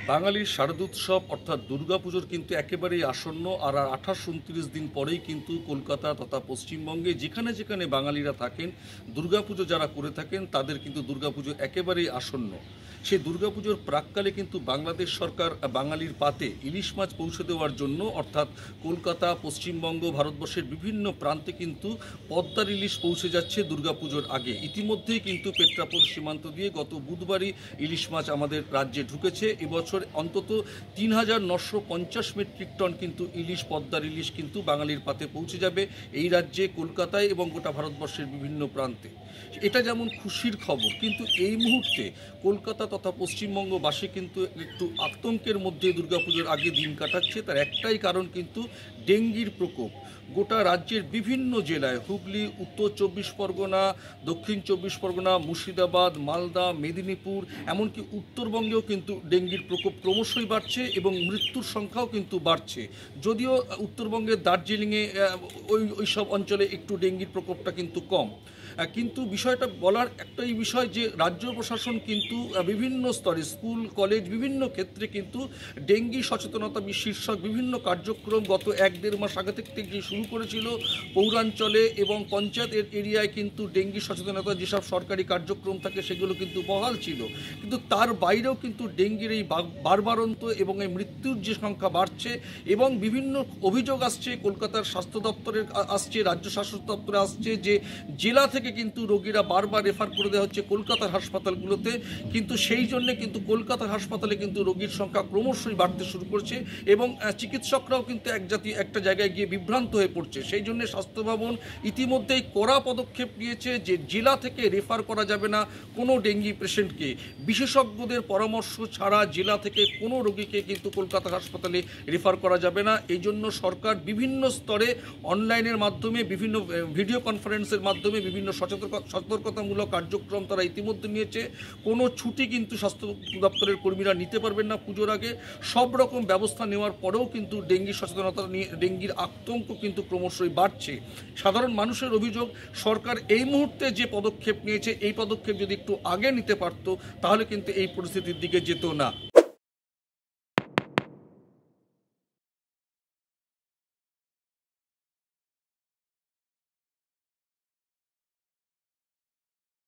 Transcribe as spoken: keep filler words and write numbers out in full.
বাঙালির শারদোৎসব অর্থাৎ দুর্গাপুজোর কিন্তু একেবারেই আসন্ন। আর আর আঠাশ উনত্রিশ দিন পরেই কিন্তু কলকাতা তথা পশ্চিমবঙ্গে যেখানে যেখানে বাঙালিরা থাকেন, দুর্গাপুজো যারা করে থাকেন তাদের কিন্তু দুর্গাপুজো একেবারেই আসন্ন। সেই দুর্গাপুজোর প্রাক্কালে কিন্তু বাংলাদেশ সরকার বাঙালির পাতে ইলিশ মাছ পৌঁছে দেওয়ার জন্য অর্থাৎ কলকাতা, পশ্চিমবঙ্গ, ভারতবর্ষের বিভিন্ন প্রান্তে কিন্তু পদ্মার ইলিশ পৌঁছে যাচ্ছে দুর্গাপুজোর আগে। ইতিমধ্যেই কিন্তু পেট্রাপোল সীমান্ত দিয়ে গত বুধবারই ইলিশ মাছ আমাদের রাজ্যে ঢুকেছে। এবছর অন্তত তিন হাজার নশো পঞ্চাশ মেট্রিক টন কিন্তু ইলিশ, পদ্মার ইলিশ কিন্তু বাঙালির পাতে পৌঁছে যাবে এই রাজ্যে, কলকাতায় এবং গোটা ভারতবর্ষের বিভিন্ন প্রান্তে। এটা যেমন খুশির খবর, কিন্তু এই মুহূর্তে কলকাতা তথা পশ্চিমবঙ্গবাসী কিন্তু একটু আতঙ্কের মধ্যে দুর্গাপুজোর আগে দিন কাটাচ্ছে। তার একটাই কারণ কিন্তু ডেঙ্গির প্রকোপ। গোটা রাজ্যের বিভিন্ন জেলায়, হুগলি, উত্তর চব্বিশ পরগনা, দক্ষিণ চব্বিশ পরগনা, মুর্শিদাবাদ, মালদা, মেদিনীপুর, এমনকি উত্তরবঙ্গেও কিন্তু ডেঙ্গির প্রকোপ ক্রমশই বাড়ছে এবং মৃত্যুর সংখ্যাও কিন্তু বাড়ছে। যদিও উত্তরবঙ্গের দার্জিলিংয়ে ওই ওই সব অঞ্চলে একটু ডেঙ্গির প্রকোপটা কিন্তু কম, কিন্তু বিষয়টা বলার একটাই বিষয় যে রাজ্য প্রশাসন কিন্তু বিভিন্ন স্তরে, স্কুল, কলেজ, বিভিন্ন ক্ষেত্রে কিন্তু ডেঙ্গি সচেতনতা শীর্ষক বিভিন্ন কার্যক্রম গত এক দেড় মাস আগে থেকে শুরু করেছিল। পৌরাঞ্চলে এবং পঞ্চায়েত এরিয়ায় কিন্তু ডেঙ্গি সচেতনতা যেসব সরকারি কার্যক্রম থাকে সেগুলো কিন্তু বহাল ছিল, কিন্তু তার বাইরেও কিন্তু ডেঙ্গির এই বারবারন্ত এবং এই মৃত্যুর যে সংখ্যা বাড়ছে এবং বিভিন্ন অভিযোগ আসছে কলকাতার স্বাস্থ্য দপ্তরের, আসছে রাজ্য স্বাস্থ্য দপ্তরে, আসছে যে জেলা থেকে কিন্তু রোগীরা বারবার রেফার করে দেওয়া হচ্ছে কলকাতার হাসপাতালগুলোতে। কিন্তু সেই জন্য কিন্তু কলকাতার হাসপাতালে কিন্তু রোগীর সংখ্যা ক্রমশই বাড়তে শুরু করছে এবং চিকিৎসকরাও কিন্তু এক জাতি একটা জায়গায় গিয়ে বিভ্রান্ত হয়ে পড়ছে। সেই জন্য স্বাস্থ্য ভবন ইতিমধ্যেই কড়া পদক্ষেপ নিয়েছে যে জেলা থেকে রেফার করা যাবে না কোনো ডেঙ্গি পেশেন্টকে। বিশেষজ্ঞদের পরামর্শ ছাড়া জেলা থেকে কোনো রোগীকে কিন্তু কলকাতা হাসপাতালে রেফার করা যাবে না। এই জন্য সরকার বিভিন্ন স্তরে অনলাইনের মাধ্যমে, বিভিন্ন ভিডিও কনফারেন্সের মাধ্যমে বিভিন্ন সতর্কতামূলক কার্যক্রম তারা ইতিমধ্যে নিয়েছে। কোনো ছুটি কিন্তু স্বাস্থ্য দপ্তরের কর্মীরা নিতে পারবেন না পুজোর আগে। সব রকম ব্যবস্থা নেওয়ার পরেও কিন্তু ডেঙ্গি সচেতনতা নিয়ে ডেঙ্গির আতঙ্ক কিন্তু ক্রমশই বাড়ছে। সাধারণ মানুষের অভিযোগ, সরকার এই মুহূর্তে যে পদক্ষেপ নিয়েছে এই পদক্ষেপ যদি একটু আগে নিতে পারত তাহলে কিন্তু এই পরিস্থিতির দিকে যেত না।